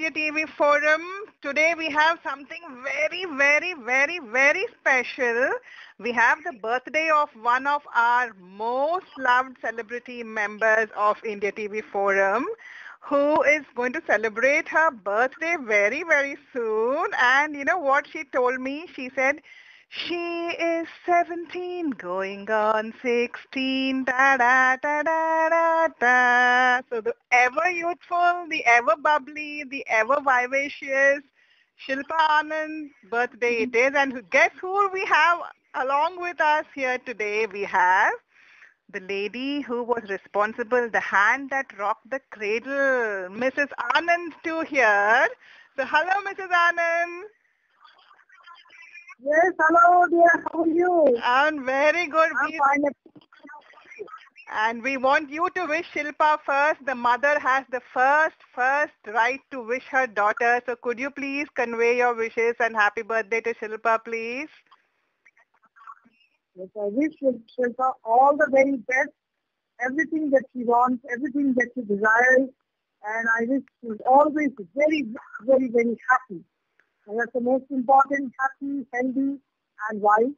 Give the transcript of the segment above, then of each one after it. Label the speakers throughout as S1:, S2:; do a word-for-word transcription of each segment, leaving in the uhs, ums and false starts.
S1: India T V Forum. Today we have something very, very, very, very special. We have the birthday of one of our most loved celebrity members of India T V Forum, who is going to celebrate her birthday very, very soon. And you know what she told me? She said, she is seventeen, going on sixteen, da da da da da da. So the ever youthful, the ever bubbly, the ever vivacious Shilpa Anand's birthday it is. And guess who we have along with us here today? We have the lady who was responsible, the hand that rocked the cradle, Missus Anand too here. So hello, Missus Anand.
S2: Yes, hello dear, how are you?
S1: I'm very good.
S2: I'm
S1: We,
S2: fine.
S1: and we want you to wish Shilpa first. The mother has the first, first right to wish her daughter. So could you please convey your wishes and happy birthday to Shilpa, please?
S2: Yes, I wish Shilpa all the very best, everything that she wants, everything that she desires, and I wish she's always very, very, very happy. And that's the most important, happy, healthy, and wise.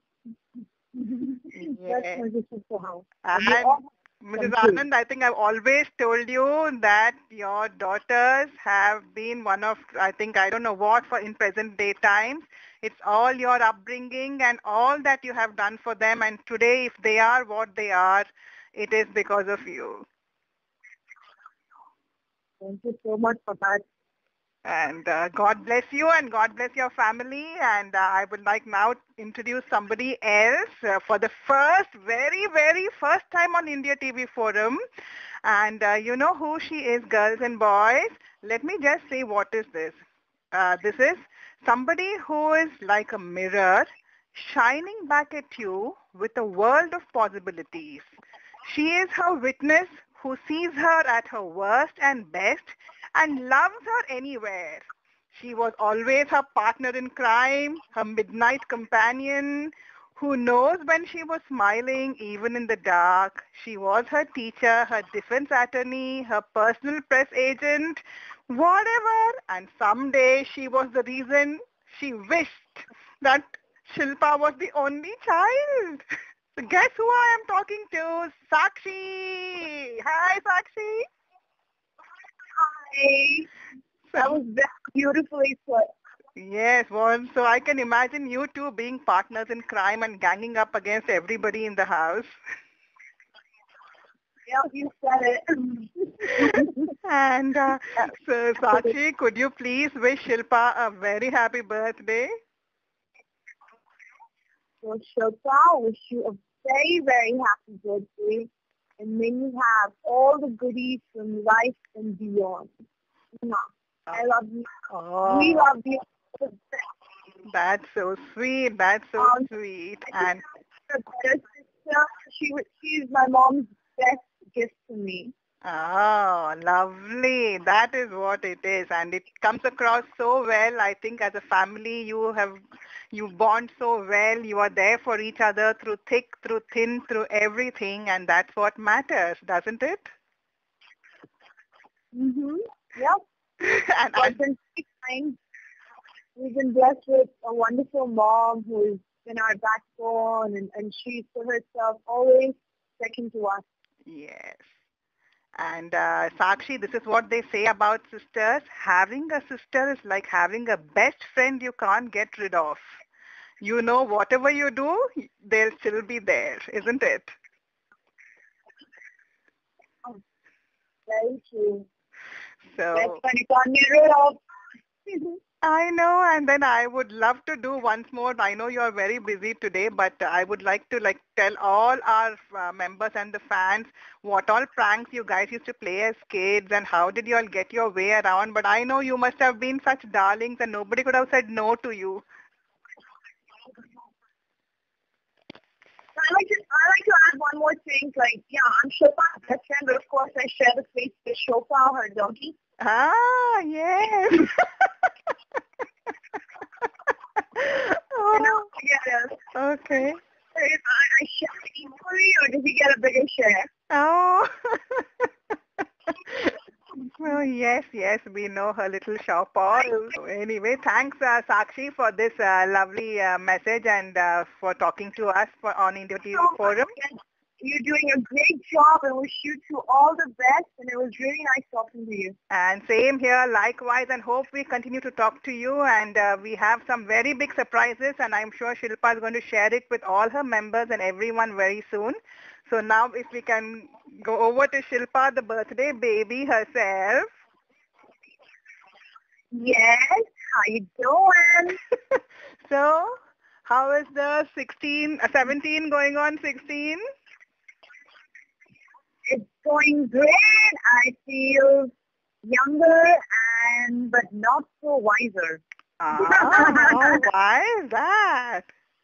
S1: Yes.
S2: That's my wishes for her.
S1: And
S2: all,
S1: Missus Anand, I think I've always told you that your daughters have been one of, I think, I don't know what, for in present day times. It's all your upbringing and all that you have done for them. And today, if they are what they are, it is because of you.
S2: Thank you so much for that.
S1: And uh, God bless you and God bless your family. And uh, I would like now to introduce somebody else uh, for the first, very, very first time on India T V Forum. And uh, you know who she is, girls and boys. Let me just say what is this. Uh, this is somebody who is like a mirror shining back at you with a world of possibilities. She is her witness who sees her at her worst and best and loves her anywhere. She was always her partner in crime, her midnight companion, who knows when she was smiling even in the dark. She was her teacher, her defense attorney, her personal press agent, whatever. And someday she was the reason she wished that Shilpa was the only child. So guess who I am talking to? Sakshi. Hi, Sakshi.
S2: Hi. That was beautifully put.
S1: Yes, well, so I can imagine you two being partners in crime and ganging up against everybody in the house.
S2: Yeah, you said it.
S1: And uh, so, Sakshi, could you please wish Shilpa a very happy birthday?
S2: So, Shilpa, I wish you a very, very happy birthday, and may you have all the goodies from life and beyond. I love you.
S1: Oh,
S2: We love you.
S1: that's so sweet. That's so
S2: Um,
S1: sweet. And
S2: her better sister, she was, she's my mom's best gift to me.
S1: oh, lovely. That is what it is. And it comes across so well. I think as a family you have, you bond so well. You are there for each other through thick, through thin, through everything. And that's what matters, doesn't it?
S2: Mm-hmm. Yep.
S1: and
S2: But then times we've been blessed with a wonderful mom who has been our backbone, and, and she's for herself always second to us.
S1: yes. And uh, Sakshi, this is what they say about sisters. Having a sister is like having a best friend you can't get rid of. You know, whatever you do, they'll still be there, isn't it?
S2: Oh, very true.
S1: So
S2: That's when you can't get rid of.
S1: I know, and then I would love to do once more. I know you are very busy today, but I would like to like tell all our uh, members and the fans what all pranks you guys used to play as kids and how did you all get your way around. But I know you must have been such darlings and nobody could have said no to you.
S2: I like to I like to add one more thing. Like, yeah, I'm Shilpa's best friend, but of course I share the space with Shilpa, her doggy.
S1: Ah, yes.
S2: You know,
S1: Oh,
S2: yeah.
S1: okay.
S2: I, I share equally, or does he get a bigger share?
S1: Oh. Oh, yes, yes, we know her little shop all. So anyway, thanks, uh, Sakshi, for this uh, lovely uh, message and uh, for talking to us for, on India T V
S2: So much.
S1: Forum.
S2: And you're doing a great job and wish you two all the best. And it was really nice talking to you.
S1: And same here, likewise, and hope we continue to talk to you. And uh, we have some very big surprises, and I'm sure Shilpa is going to share it with all her members and everyone very soon. So now, if we can go over to Shilpa, the birthday baby herself.
S2: Yes, how you doing?
S1: So, how is the sixteen, uh, seventeen going on? sixteen?
S2: It's going great. I feel younger and but not so wiser.
S1: Ah, why is that?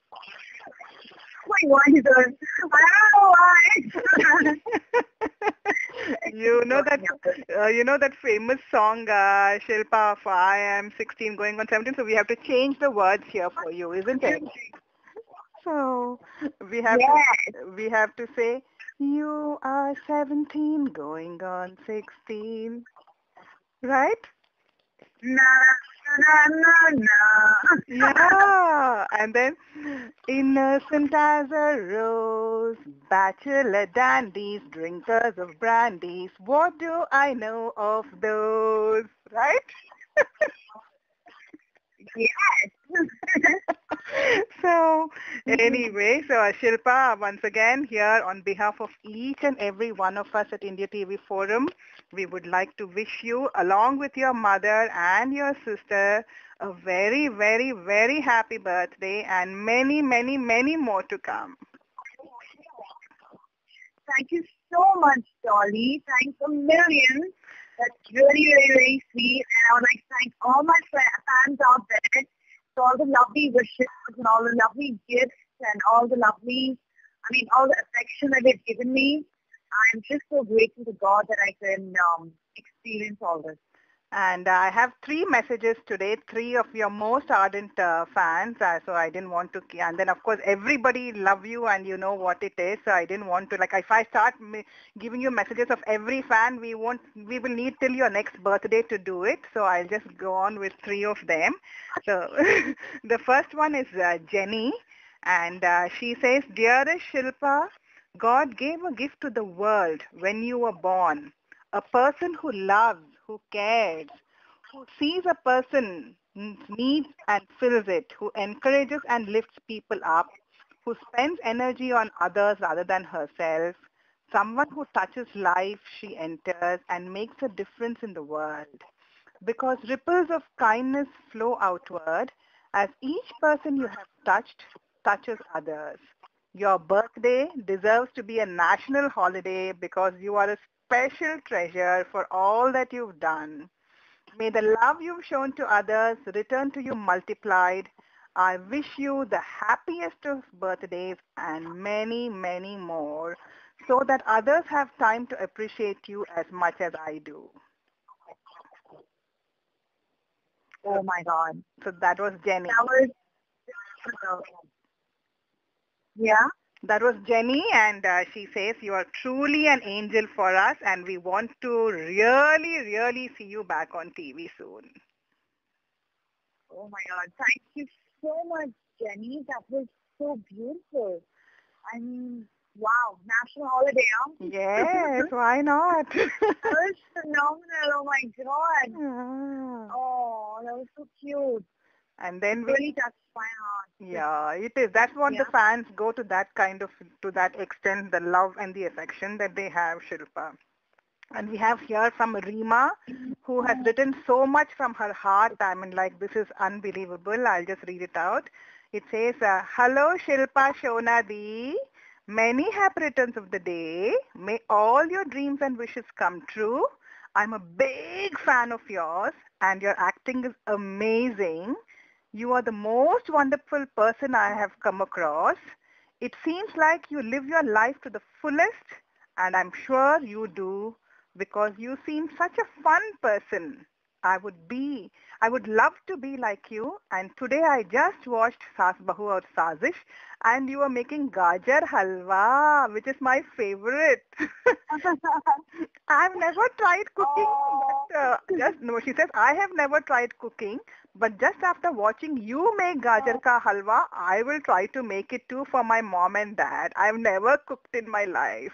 S2: Quite wiser. I don't know why.
S1: You know that uh, you know that famous song, uh, Shilpa, of I am sixteen going on seventeen. So we have to change the words here for you, isn't it? So we have
S2: Yes.
S1: to we have to say you are seventeen going on sixteen, right?
S2: Na na na na.
S1: Yeah, and then innocent as a rose, bachelor dandies, drinkers of brandies. What do I know of those? Right?
S2: Yes.
S1: So anyway, so uh, Shilpa, once again here on behalf of each and every one of us at India T V Forum, we would like to wish you, along with your mother and your sister, a very, very, very happy birthday and many, many, many more to come.
S2: Thank you so much, Dolly. Thanks a million. That's really, really, really sweet. And I would like to thank all my fa- fans out there for all the lovely wishes and all the lovely gifts and all the lovely, I mean, all the affection that they've given me. I'm just so grateful to God that I can um, experience all this.
S1: And I have three messages today, three of your most ardent uh, fans. Uh, so I didn't want to, and then of course everybody love you and you know what it is. So I didn't want to, like if I start m- giving you messages of every fan, we won't, we will need till your next birthday to do it. So I'll just go on with three of them. So the first one is uh, Jenny, and uh, she says, "Dearest Shilpa, God gave a gift to the world when you were born. A person who loves, who cares, who sees a person's needs and fills it, who encourages and lifts people up, who spends energy on others rather than herself, someone who touches life she enters and makes a difference in the world. Because ripples of kindness flow outward as each person you have touched touches others. Your birthday deserves to be a national holiday because you are a special treasure for all that you've done. May the love you've shown to others return to you multiplied. I wish you the happiest of birthdays and many, many more so that others have time to appreciate you as much as I do."
S2: Oh my God.
S1: So that was Jenny.
S2: That was, uh, yeah.
S1: That was Jenny, and uh, she says, "You are truly an angel for us, and we want to really, really see you back on T V soon."
S2: Oh my God. Thank you so much, Jenny. That was so beautiful. I mean, wow, national holiday, huh?
S1: Yes, why not?
S2: That was phenomenal. Oh my God.
S1: Yeah.
S2: Oh, that was so cute.
S1: And then we,
S2: Really touched my heart.
S1: yeah, it is. That's what the
S2: Yeah.
S1: fans go to that kind of, to that extent, the love and the affection that they have, Shilpa. And we have here from Reema, who has written so much from her heart. I mean, like, this is unbelievable. I'll just read it out. It says, uh, "Hello, Shilpa Shonadi. Many happy returns of the day. May all your dreams and wishes come true. I'm a big fan of yours, and your acting is amazing. You are the most wonderful person I have come across. It seems like you live your life to the fullest, and I'm sure you do because you seem such a fun person. I would be, I would love to be like you. And today I just watched Saas Bahu aur Sazish, and you are making gajar halwa, which is my favorite. I've never tried cooking,
S2: Oh.
S1: but uh, just no. She says I have never tried cooking, but just after watching you make gajar ka halwa, I will try to make it too for my mom and dad. I've never cooked in my life.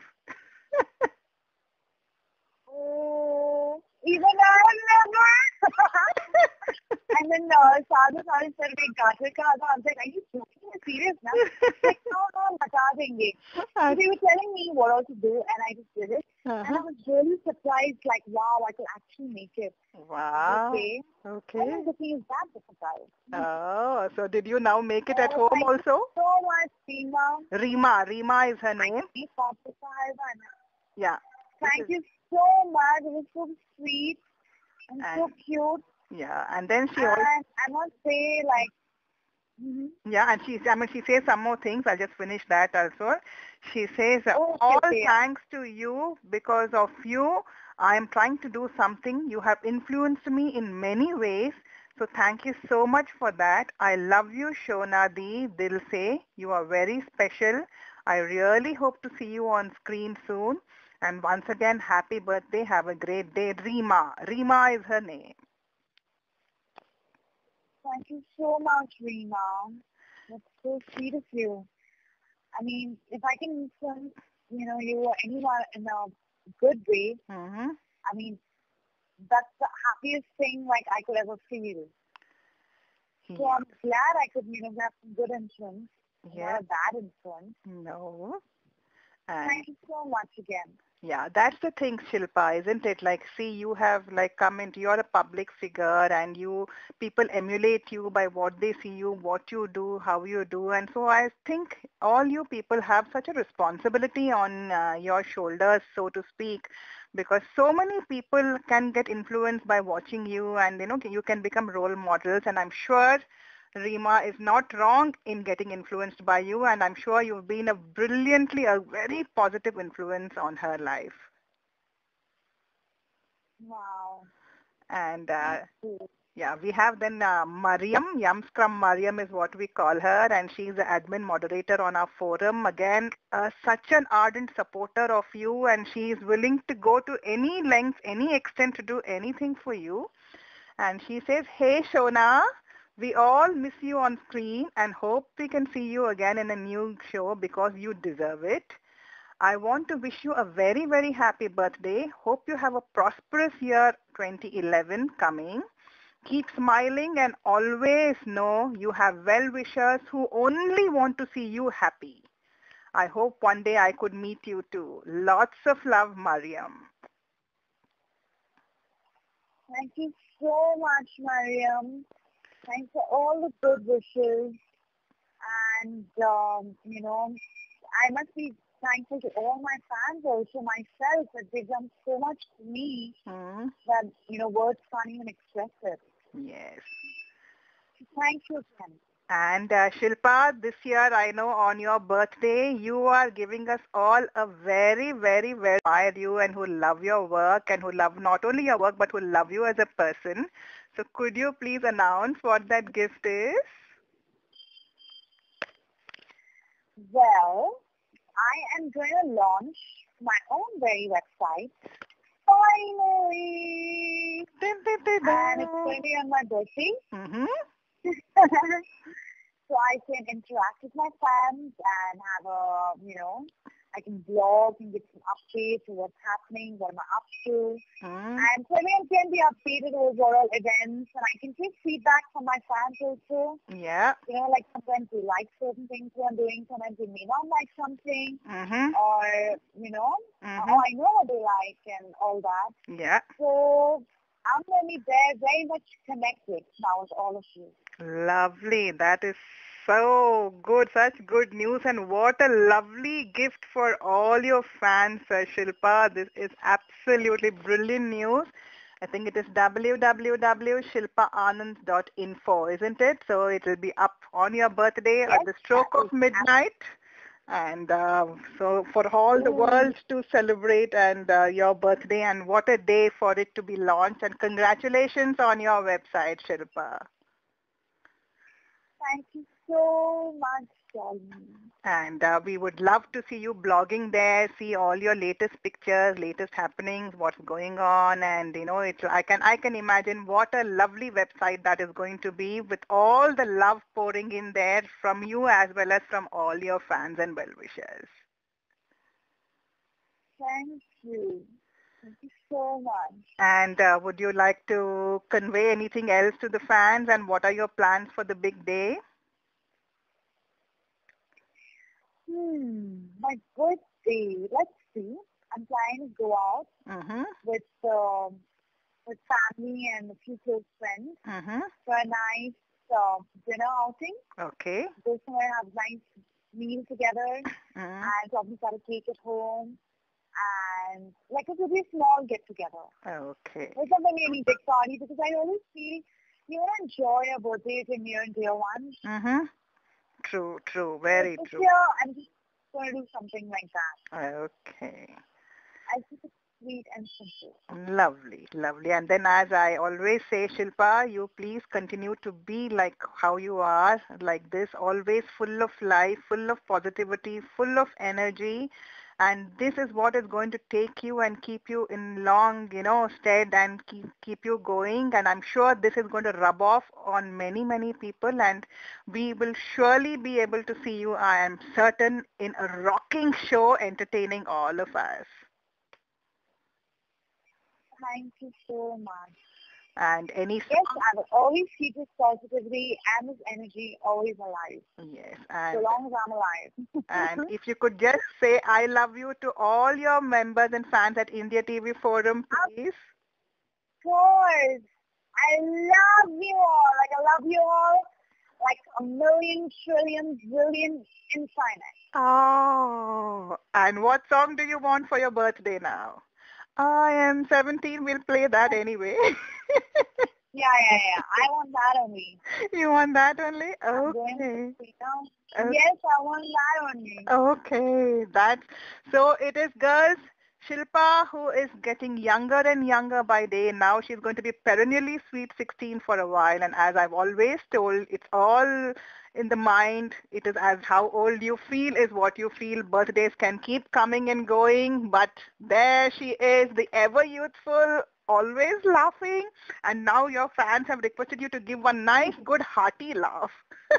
S2: Oh, even I have never. And then uh, Sadhu Sadhu said, "Wait, gajar ka halwa." I was like, "Are you joking? Are you serious now?" She's like, "No, no, bata denge." So they were telling me what all to do, and I just did it.
S1: Uh-huh.
S2: And I was really surprised, like, wow, I could actually make it.
S1: Wow.
S2: Okay.
S1: Okay.
S2: And the thing is that difficult.
S1: Oh, so did you now make it at
S2: Oh,
S1: home
S2: thank
S1: also?
S2: you so much, Seema.
S1: Rima. Rima is her name.
S2: Thank you so much.
S1: Yeah.
S2: Thank you so much. It was so sweet and,
S1: And-
S2: so cute.
S1: Yeah, and then she
S2: And
S1: also,
S2: I must say, like, mhm.
S1: yeah, and she, I mean, she says some more things. I'll just finish that also. She says, uh,
S2: Oh, okay,
S1: all
S2: okay, yeah.
S1: thanks to you, because of you, I am trying to do something. You have influenced me in many ways. So thank you so much for that. I love you, Shona Di Dil Se. You are very special. I really hope to see you on screen soon. And once again, happy birthday. Have a great day. Rima. Rima is her name.
S2: Thank you so much, Reema. That's so sweet of you. I mean, if I can influence, you know, you or anyone in a good way,
S1: Mm-hmm.
S2: I mean, that's the happiest thing, like, I could ever feel. So I'm glad I could, you know, have some good influence,
S1: Yeah.
S2: not a bad influence.
S1: No. And
S2: Thank you so much again.
S1: yeah, that's the thing, Shilpa, isn't it? Like, see, you have like come into, you're a public figure and you, people emulate you by what they see you, what you do, how you do. And so I think all you people have such a responsibility on uh, your shoulders, so to speak, because so many people can get influenced by watching you and, you know, you can become role models. And I'm sure Rima is not wrong in getting influenced by you, and I'm sure you've been a brilliantly, a very positive influence on her life.
S2: Wow.
S1: And uh,
S2: Cool.
S1: yeah, we have then uh, Mariam, Yum Scrum Mariam is what we call her, and she's the admin moderator on our forum. Again, uh, such an ardent supporter of you, and she is willing to go to any length, any extent to do anything for you. And she says, hey Shona, we all miss you on screen and hope we can see you again in a new show because you deserve it. I want to wish you a very, very happy birthday. Hope you have a prosperous year twenty eleven coming. Keep smiling and always know you have well-wishers who only want to see you happy. I hope one day I could meet you too. Lots of love, Mariam.
S2: Thank you so much, Mariam. Thanks for all the good wishes. And, um, you know, I must be thankful to all my fans, also myself, that they've done so much for me
S1: Hmm?
S2: that, you know, words can't even express it.
S1: Yes.
S2: Thank you again.
S1: And uh, Shilpa, this year I know on your birthday, you are giving us all a very, very, very admire you and who love your work and who love not only your work but who love you as a person. So could you please announce what that gift is?
S2: Well, I am going to launch my own very website, finally. And it's going to be on my birthday.
S1: Mm-hmm.
S2: So I can interact with my fans and have a, you know, I can blog and get some updates of what's happening, what am I up to.
S1: Mm.
S2: And so everyone can be updated overall events, and I can take feedback from my fans also.
S1: Yeah.
S2: You know, like sometimes they like certain things that I'm doing, sometimes they may not like something,
S1: Mm-hmm.
S2: or, you know,
S1: Mm-hmm.
S2: oh, I know what they like and all that.
S1: Yeah.
S2: So I'm going to be there very much connected now with all of you.
S1: Lovely. That is so good. Such good news. And what a lovely gift for all your fans, uh, Shilpa. This is absolutely brilliant news. I think it is w w w dot shilpa anand dot info, isn't it? So it will be up on your birthday
S2: Yes,
S1: at the stroke
S2: that
S1: of
S2: is
S1: midnight. And uh, so for all the
S2: Oh,
S1: world to celebrate and uh, your birthday, and what a day for it to be launched. And congratulations on your website, Shilpa.
S2: thank you so much, Dolly.
S1: And uh, we would love to see you blogging there, see all your latest pictures, latest happenings, what's going on, and you know, it's I can I can imagine what a lovely website that is going to be with all the love pouring in there from you as well as from all your fans and well-wishers.
S2: Thank you. Thank you so much.
S1: And uh, would you like to convey anything else to the fans, and what are your plans for the big day?
S2: Hmm, my birthday. Let's see. I'm planning to go out
S1: Mhm.
S2: with um, with family and a few close friends
S1: Mhm.
S2: for a nice uh, dinner outing.
S1: Okay.
S2: Go somewhere, have a nice meal together,
S1: Mhm.
S2: and probably cut a cake at home. And like it will be a small get together.
S1: Okay.
S2: It's not a really big party because I always feel you want to enjoy your birthday to near and dear ones.
S1: Mhm. True. True.
S2: So
S1: Very
S2: this
S1: true.
S2: year I'm just going to do something like that.
S1: Okay.
S2: I keep it sweet and simple.
S1: Lovely, lovely. And then as I always say, Shilpa, you please continue to be like how you are, like this, always full of life, full of positivity, full of energy. And this is what is going to take you and keep you in long, you know, stead and keep, keep you going. And I'm sure this is going to rub off on many, many people. And we will surely be able to see you, I am certain, in a rocking show entertaining all of us.
S2: Thank you so much.
S1: And any
S2: Yes,
S1: song?
S2: I will always keep this positivity and this energy always alive.
S1: Yes,
S2: So
S1: and
S2: long as I'm
S1: and
S2: alive.
S1: if you could just say I love you to all your members and fans at India T V Forum,
S2: Of
S1: please.
S2: course. I love you all. Like I love you all like a million, trillion, billion infinite.
S1: Oh, and what song do you want for your birthday now? I am seventeen. We'll play that anyway.
S2: Yeah, yeah, yeah. I want that only.
S1: You want that only?
S2: I'm going to
S1: Okay.
S2: you know.
S1: Okay.
S2: Yes, I want that only.
S1: Okay, that's so it is girls. Shilpa, who is getting younger and younger by day, now she's going to be perennially sweet sixteen for a while. And as I've always told, it's all in the mind. It is as how old you feel is what you feel. Birthdays can keep coming and going, but there she is, the ever youthful, always laughing. And now your fans have requested you to give one nice, good, hearty laugh.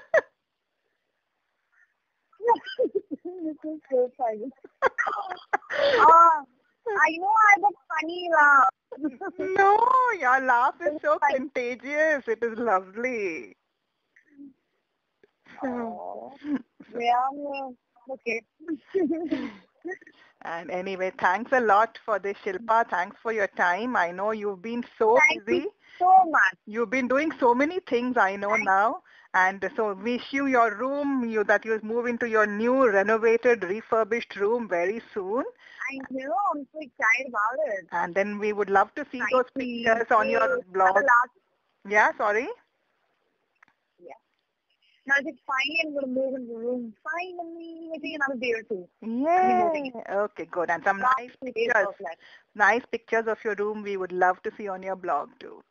S2: This is so funny. Ah, I know I have a funny laugh.
S1: No, your laugh is
S2: It's
S1: so
S2: like,
S1: contagious. It is lovely. So,
S2: oh, yeah, yeah. Okay.
S1: and anyway, thanks a lot for this, Shilpa. Thanks for your time. I know you've been so
S2: Thank you
S1: busy.
S2: so much.
S1: You've been doing so many things, I know
S2: Thank
S1: now. And so wish you your room, you that you move into your new renovated, refurbished room very soon.
S2: I know. I'm so excited about it.
S1: And then we would love to see those
S2: Nicely.
S1: pictures on your
S2: Yes. Have
S1: blog.
S2: a last.
S1: Yeah, sorry.
S2: Yeah. Now I think finally I'm going to move into the room. Finally, maybe another day or two. I'll be moving
S1: Yay.
S2: in.
S1: Okay, good. And some
S2: Last
S1: nice
S2: few days
S1: pictures.
S2: of life.
S1: Nice pictures of your room we would love to see on your blog too.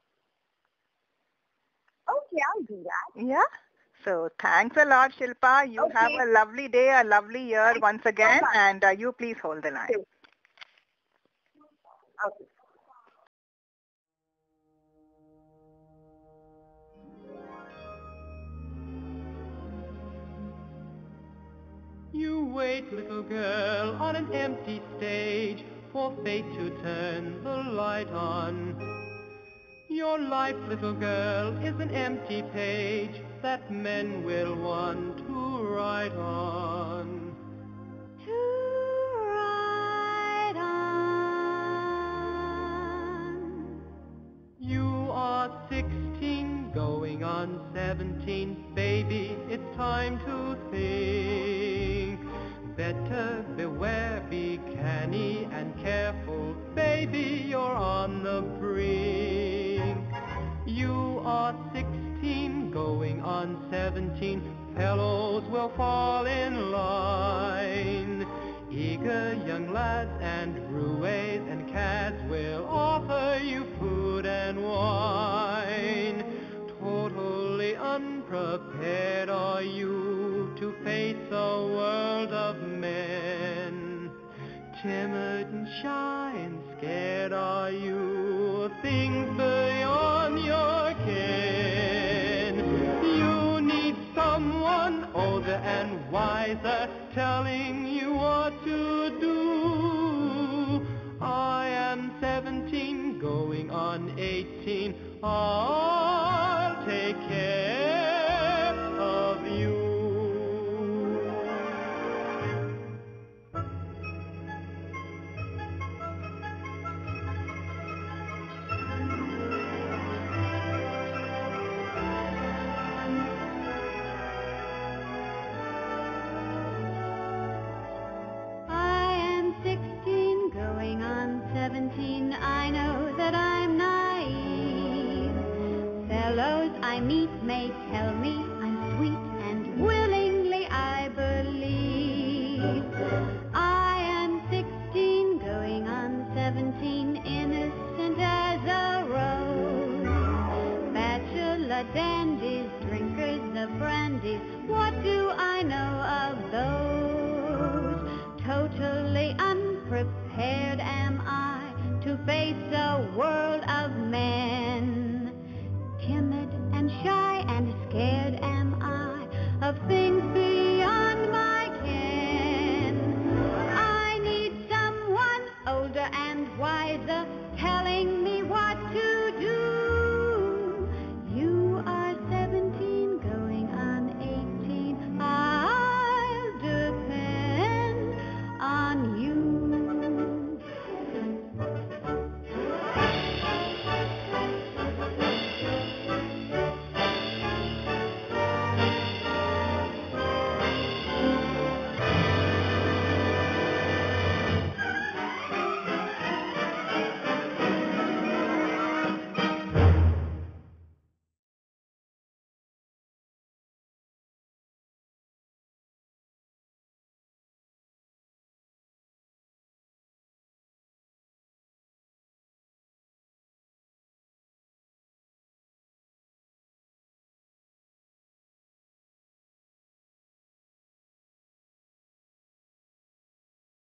S2: Okay, I'll do that.
S1: Yeah? So thanks a lot, Shilpa. You have
S2: Okay.
S1: a lovely day, a lovely year
S2: Thanks
S1: once
S2: so
S1: again,
S2: much.
S1: and uh, you please hold the line.
S2: Okay. Okay.
S3: You wait, little girl, on an empty stage for fate to turn the light on. Your life, little girl, is an empty page that men will want to write on.
S4: To ride on.
S3: You are sixteen, going on seventeen. Baby, it's time to think. Better beware, be canny and careful. Baby, you're on the brink. You are sixteen, going on seventeen. Fellows will fall in line. baths and roues and cats will offer you food and wine. Totally unprepared are you to face a world of men. Timid and shy and scared are you of things beyond your ken. You need someone older and wiser telling you what to do. I am seventeen, going on eighteen. I'll take care of you.
S4: Going on seventeen, I know that I'm naive. Fellows I meet may tell me I'm sweet, and willingly I believe. I am sixteen, going on seventeen, innocent as a rose. Bachelor dandies, drinkers of brandy, what do I know of those? Totally unprepared am I to face a world of men. Timid and shy and scared am I of things beyond my ken. I need someone older and wiser telling